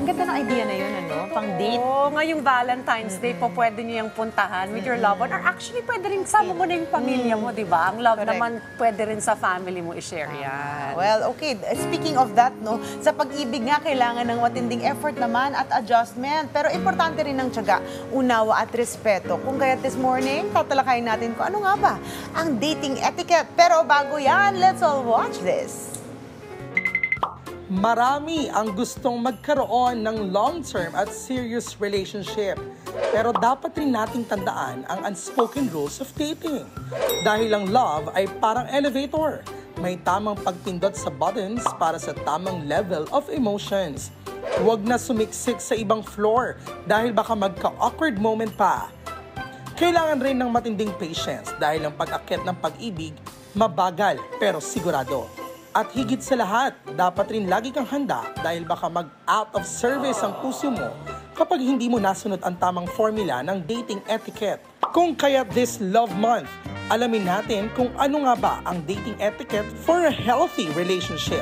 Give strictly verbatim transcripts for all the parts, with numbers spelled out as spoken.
ganda ng idea na yun, ano? Pang date. Oo, ngayong Valentine's Day po, pwede niyo yung puntahan with your loved one. Or actually, pwede rin sama mo na yung pamilya mo, di ba? Ang love Correct. naman, pwede rin sa family mo i-share yan. Well, okay. Speaking of that, no, sa pag-ibig nga, kailangan ng matinding effort naman at adjustment. Pero importante rin ang tiyaga, unawa at respeto. Kung kaya this morning, tatalakayin natin kung ano nga ba ang dating etiquette. Pero bago yan, let's all watch this. Marami ang gustong magkaroon ng long-term at serious relationship. Pero dapat rin nating tandaan ang unspoken rules of dating. Dahil ang love ay parang elevator. May tamang pagpindot sa buttons para sa tamang level of emotions. Huwag na sumiksik sa ibang floor dahil baka magka-awkward moment pa. Kailangan rin ng matinding patience dahil ang pag-akyat ng pag-ibig mabagal pero sigurado. At higit sa lahat, dapat rin lagi kang handa dahil baka mag-out of service ang puso mo kapag hindi mo nasunod ang tamang formula ng dating etiquette. Kung kaya this Love Month, alamin natin kung ano nga ba ang dating etiquette for a healthy relationship.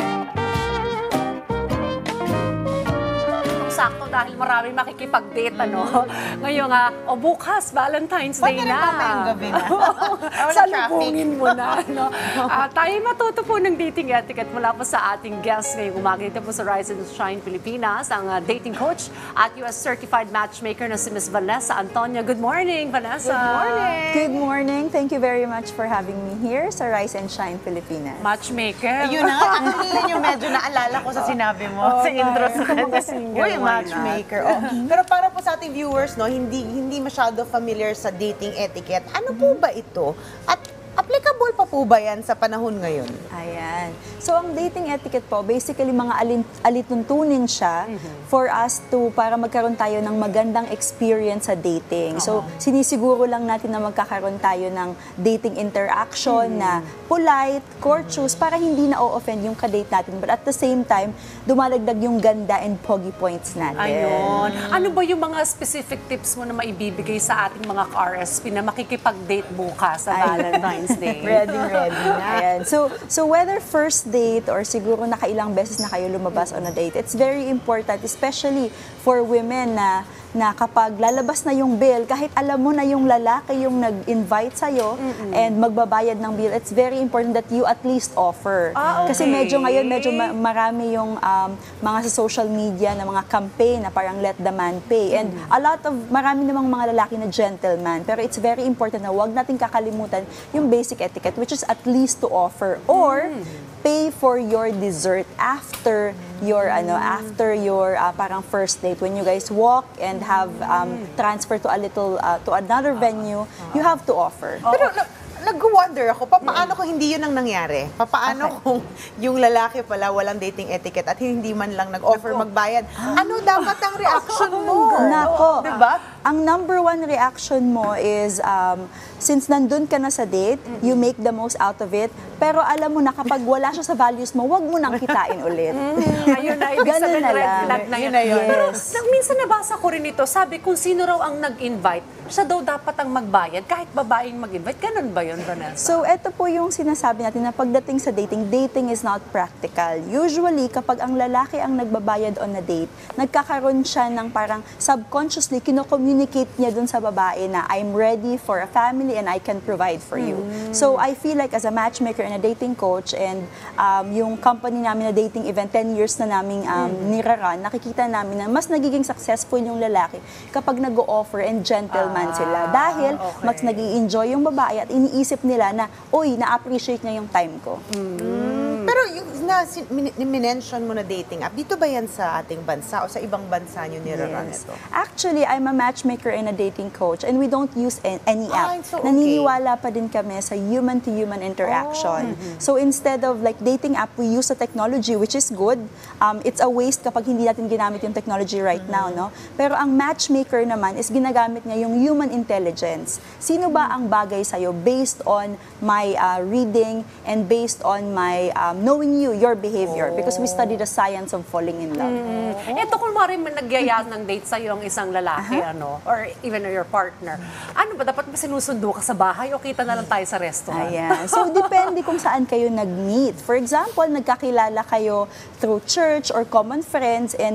Sakto dahil marami makikipag-date, ano? Ngayon nga, o bukas, Valentine's Day Pwede rin na. mamayang gabi na. Wala Salubungin mo na, no? Uh, tayo matuto po ng dating etiquette mula po sa ating guest ngayong umaga. Ito po sa Rise and Shine Pilipinas, ang uh, dating coach at U S certified matchmaker na si Miss Vanessa Antonio. Good morning, Vanessa. Good morning. Good morning. Thank you very much for having me here sa Rise and Shine Pilipinas. Matchmaker. Ayun na nga, actually yun yung medyo naalala ko sa sinabi mo, sa intro sa kanya. Uy, matchmaker. Oh. Pero para po sa ating viewers, no, hindi hindi masyado familiar sa dating etiquette. Ano po ba ito? At applicable pa po ba yan sa panahon ngayon? Ayan. So, ang dating etiquette po, basically mga alin, alituntunin siya mm-hmm. for us to, para magkaroon tayo ng magandang experience sa dating. Uh-huh. So, sinisiguro lang natin na magkakaroon tayo ng dating interaction mm-hmm. na polite, courteous, para hindi na o-offend yung kadate natin. But at the same time, dumadagdag yung ganda and pogi points natin. Ayun. Ano ba yung mga specific tips mo na maibibigay sa ating mga ka-R S P na makikipag-date bukas sa Valentine's Day? Ready, ready na. Ayan. So, so whether first date or siguro nakailang beses na kayo lumabas on a date, it's very important, especially for women na na kapag lalabas na yung bill, kahit alam mo na yung lalaki yung nag-invite sa'yo mm-mm. and magbabayad ng bill, it's very important that you at least offer. Ah, okay. Kasi medyo ngayon, medyo ma- marami yung um, mga sa social media na mga campaign na parang let the man pay. And mm. a lot of, marami namang mga lalaki na gentleman. Pero it's very important na wag natin kakalimutan yung basic etiquette, which is at least to offer. Or, mm. pay for your dessert after your ano after your uh, parang first date, when you guys walk and have um, transfer to a little uh, to another venue, you have to offer. Pero nag-wonder ako, paano kung hindi yun ang nangyari? Paano okay. kung yung lalaki pala walang dating etiquette at hindi man lang nag-offer magbayad? Ano dapat ang reaction mo? Nako, diba? Ang number one reaction mo is, um, since nandun ka na sa date, mm-hmm. you make the most out of it, pero alam mo na kapag wala siya sa values mo, wag mo nang kitain ulit. Mm, ayun na, ibig sabihin na red lang. flag na yun. Yes. Pero nang minsan nabasa ko rin ito, sabi kung sino raw ang nag-invite, siya daw dapat ang magbayad, kahit babaeng mag-invite. Ganun ba yun, Vanessa? So, ito po yung sinasabi natin na pagdating sa dating, dating is not practical. Usually, kapag ang lalaki ang nagbabayad on a date, nagkakaroon siya ng parang subconsciously, kino-communicate niya dun sa babae na I'm ready for a family and I can provide for you. Mm. So, I feel like as a matchmaker and a dating coach and um, yung company namin na dating event, ten years na namin um, mm. niraran, nakikita namin na mas nagiging successful yung lalaki kapag nag-o-offer and gentleman ah, sila. Dahil okay. mas nag-i-enjoy yung babae at iniisip nila na, uy, na-appreciate niya yung time ko. Mm. Pero yung na, minention mo na dating app, dito ba yan sa ating bansa o sa ibang bansa nyo niraran Yes. ito? Actually, I'm a matchmaker and a dating coach and we don't use any app. Ah, so okay. Naniniwala pa din kami sa human-to-human interaction. Oh. Mm-hmm. So instead of like dating app, we use the technology, which is good. Um, it's a waste kapag hindi natin ginamit yung technology right mm-hmm. now, no? Pero ang matchmaker naman is ginagamit niya yung human intelligence. Sino ba ang bagay sa'yo based on my uh, reading and based on my um, knowing you, your behavior, oh. because we study the science of falling in love. Mm. Oh. Ito kung maaaring nagyaya ng date sa iyo ang isang lalaki, uh-huh. ano, or even your partner, ano ba, dapat ba sinusundo ka sa bahay o kita na lang tayo sa restaurant? Ayan. So, depende kung saan kayo nag-meet. For example, nagkakilala kayo through church or common friends and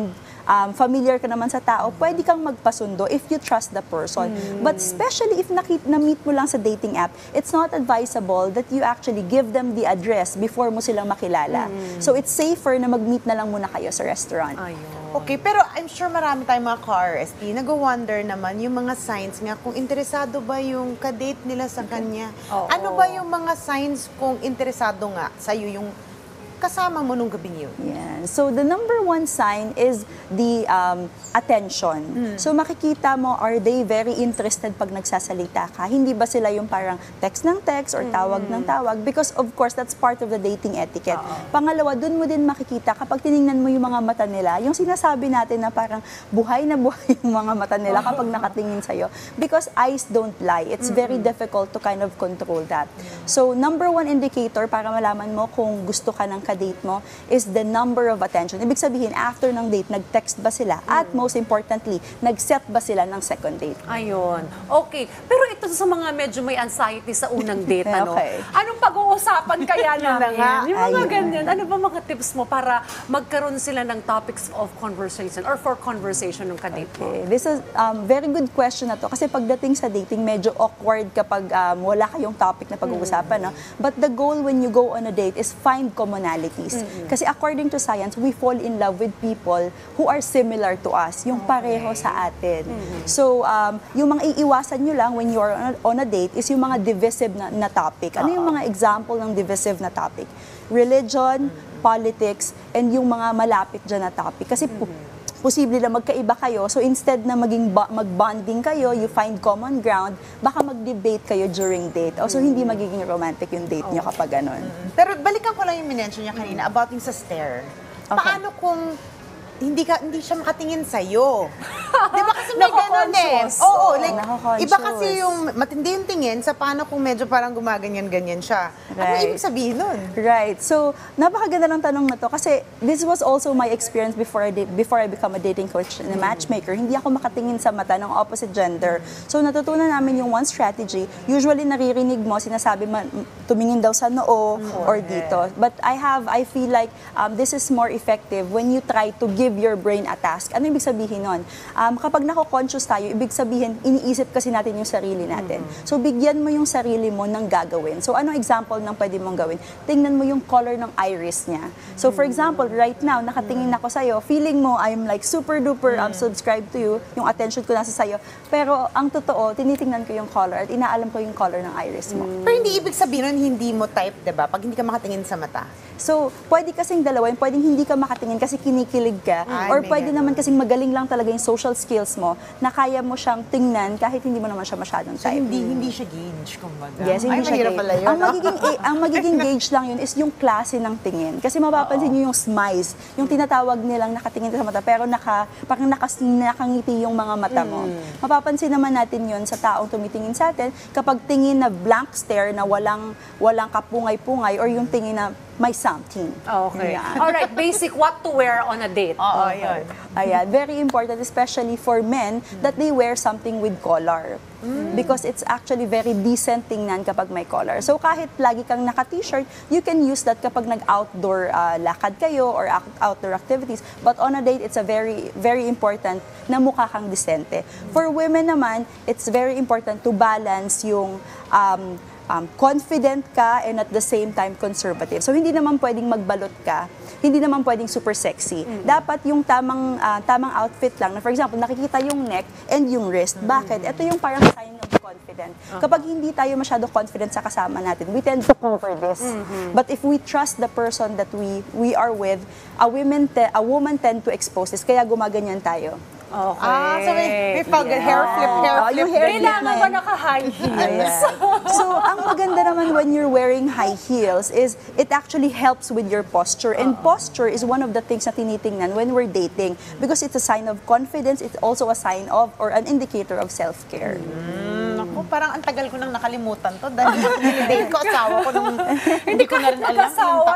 um, familiar ka naman sa tao, pwede kang magpasundo if you trust the person. But especially if nakit na-meet mo lang sa dating app, it's not advisable that you actually give them the address before mo silang makilala. So it's safer na mag-meet na lang muna kayo sa restaurant. Ayun. Okay, pero I'm sure marami tayong mga ka-R S P, nag-wonder naman yung mga signs nga kung interesado ba yung kadate nila sa kanya. Oo. Ano ba yung mga signs kung interesado nga sa'yo yung kasama mo nung gabing yun? Yeah. So the number one sign is the um, attention. So makikita mo, are they very interested pag nagsasalita ka? Hindi ba sila yung parang text ng text or tawag ng tawag? Because of course, that's part of the dating etiquette. Pangalawa, dun mo din makikita kapag tiningnan mo yung mga mata nila, yung sinasabi natin na parang buhay na buhay yung mga mata nila kapag nakatingin sa'yo. Because eyes don't lie. It's very difficult to kind of control that. So number one indicator para malaman mo kung gusto ka ng date mo is the number of attention. Ibig sabihin, after ng date, nag-text ba sila? At most importantly, nag-set ba sila ng second date? Ayun. Okay. Pero ito sa mga medyo may anxiety sa unang date, ano? Okay. Anong pag-uusapan kaya Yun na namin? nga. Yung mga Ayun. ganyan. Ano ba mga tips mo para magkaroon sila ng topics of conversation or for conversation ng kadate mo? Okay. This is um, very good question na to. Kasi pagdating sa dating, medyo awkward kapag um, wala kayong topic na pag-uusapan. No? But the goal when you go on a date is find commonalities. Kasi according to science, we fall in love with people who are similar to us, yung pareho sa atin. So, um, yung mga iiwasan nyo lang when you are on a, on a date is yung mga divisive na, na topic. Ano yung mga example ng divisive na topic? Religion, politics, and yung mga malapit dyan na topic. Kasi po, posible na magkaiba kayo. So instead na maging ba- mag-bonding kayo, you find common ground, baka mag-debate kayo during date. O so hindi magiging romantic yung date nyo kapag ganun. Pero balikan ko lang yung minention niya kanina about yung sa stare. Paano kung hindi ka hindi siya makatingin sa iyo? 'Di ba kasi may ganun eh. Nako-conscious. Oo, like Nako-conscious. iba kasi yung matindi yung tingin sa paano kung medyo parang gumaganyan-ganyan siya. Ano Right. ibig sabihin nun? Right. So, napakaganda ng tanong na to kasi this was also my experience before I did, before I become a dating coach and a matchmaker. Hindi ako makatingin sa mata ng opposite gender. So, natutunan namin yung one strategy. Usually, naririnig mo, sinasabi man, tumingin daw sa noo or dito. But I have, I feel like um, this is more effective when you try to give your brain a task. Ano ibig sabihin nun? Um, kapag nako-conscious tayo, ibig sabihin, iniisip kasi natin yung sarili natin. So, bigyan mo yung sarili mo ng gagawin. So, ano example ng pwede mong gawin? Tingnan mo yung color ng iris niya. So, for example, right now, nakatingin ako sa'yo, feeling mo, I'm like super duper um, subscribed to you, yung attention ko nasa sa'yo. Pero, ang totoo, tinitingnan ko yung color at inaalam ko yung color ng iris mo. Pero hindi ibig sabihin nun hindi mo type, 'di ba? Pag hindi ka makatingin sa mata. So, pwede kasing dalawa, yung pwedeng hindi ka makatingin kasi kinikilig ka, Ay, or may pwede ganun. naman kasing magaling lang talaga yung social skills mo na kaya mo siyang tingnan kahit hindi mo naman siya masyadong So, type. hindi hindi siya gauge, kumbaga. Yes, hindi Ay, siya mahirap gauge. pala yun. Ang no? magiging eh, ang magiging gauge lang yun is yung klase ng tingin. Kasi mapapansin niyo yung smiles, yung tinatawag nilang nakatingin ka sa mata pero naka parang nakas, nakangiti yung mga mata mo. Mapapansin naman natin yun sa taong tumitingin sa atin kapag tingin na blank stare na walang walang kapungay-pungay or yung tingin na may something. Okay. Yan. Alright, basic what to wear on a date. Oo, yun. Ayan, very important, especially for men, that they wear something with collar. Because it's actually very decent tingnan kapag may collar. So kahit lagi kang naka-t-shirt, you can use that kapag nag-outdoor uh, lakad kayo or out- outdoor activities. But on a date, it's a very, very important na mukha kang disente. For women naman, it's very important to balance yung um, Um, confident ka and at the same time conservative. So hindi naman pwedeng magbalot ka, hindi naman pwedeng super sexy. Dapat yung tamang uh, tamang outfit lang. Na for example, nakikita yung neck and yung wrist. Bakit? Ito yung parang sign of confident. Kapag hindi tayo masyado confident sa kasama natin, we tend to cover this. But if we trust the person that we we are with, a woman te- a woman tend to expose this. Kaya gumaganyan tayo. Okay. Ah, so may, may pag hair flip, hair Oh, flip. yung hair din. flip Kailangan na ba yan. naka-high heels? So, ang maganda naman when you're wearing high heels is it actually helps with your posture. And posture is one of the things na tinitingnan when we're dating because it's a sign of confidence. It's also a sign of or an indicator of self-care. Ako, parang ang tagal ko nang nakalimutan to dahil date ko, asawa ko nung hindi ko na rin alam. Mag-asawa, ilang taon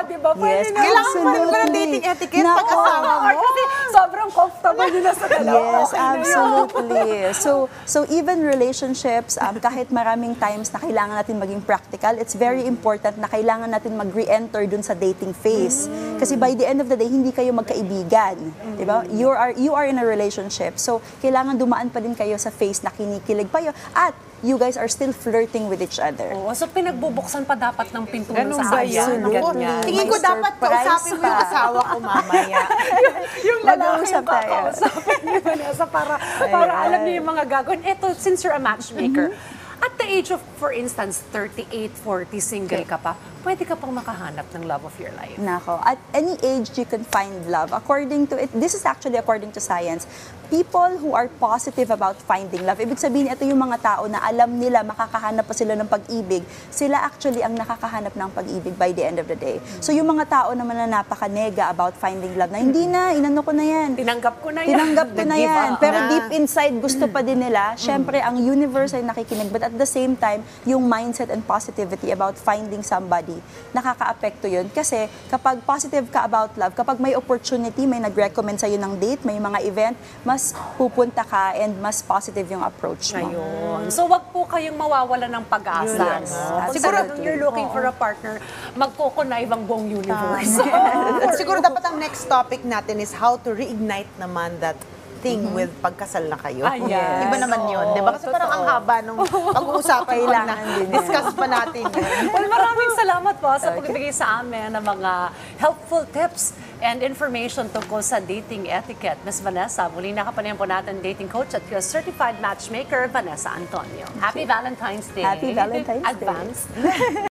di ba? Pwede Yes, na. Kailangan mo rin ba ng absolutely. dating etiquette Nako. pag asawa Or mo? kasi sobrang comfortable nyo na sa dalawa. Yes, Okay na yun. absolutely. So, so even relationships, um, kahit maraming times na kailangan natin maging practical, it's very important na kailangan natin mag-re-enter dun sa dating phase. Kasi by the end of the day, hindi kayo magkaibigan. Di ba? You are, you are in a relationship. So, kailangan dumaan pa din kayo sa phase na kinikilig pa yun. At you guys are still flirting with each other. Oo, so pinagbubuksan pa dapat ng pinto Ganun sa ba ayan. yan? Ganyan. Tingin ko May dapat surprise kausapin mo yung pa. asawa ko mamaya. Yung lalaki Mag-uusap yung tayo. kakausapin ni Vanessa para, para alam niyo yung mga gagawin. Eto, since you're a matchmaker, at the age of, for instance, thirty-eight, forty, single ka pa, pwede ka pang makahanap ng love of your life. Nako, at any age you can find love. According to it, this is actually according to science. People who are positive about finding love, ibig sabihin ito yung mga tao na alam nila makakahanap pa sila ng pag-ibig, sila actually ang nakakahanap ng pag-ibig by the end of the day. So yung mga tao naman na napaka-nega about finding love na hindi na, inano ko na yan. Tinanggap ko na yan. Tinanggap ko na Nag-give yan. up Pero na. deep inside, gusto pa din nila. Siyempre, ang universe ay nakikinig. But at the same time, yung mindset and positivity about finding somebody, nakaka-apekto yun. Kasi kapag positive ka about love, kapag may opportunity, may nag-recommend sa'yo ng date, may mga event, mas pupunta ka and mas positive yung approach mo. Ayun. So, wag po kayong mawawala ng pag-asa. Yes, no? Kung absolutely. talagang you're looking for a partner, magkukunay ang buong universe. Siguro dapat ang next topic natin is how to reignite naman that thing with pagkasal na kayo. Ayan. Iba naman yun, di ba? Kasi parang ang haba nung pag-uusapan pag Kailangan na din yan. discuss pa natin yun. Well, maraming salamat po sa pagbibigay sa amin ng mga helpful tips and information tungkol sa dating etiquette. Miss Vanessa, muli nakapanayan po natin dating coach at your certified matchmaker, Vanessa Antonio. Happy Valentine's Day. Happy Valentine's Day. Advance.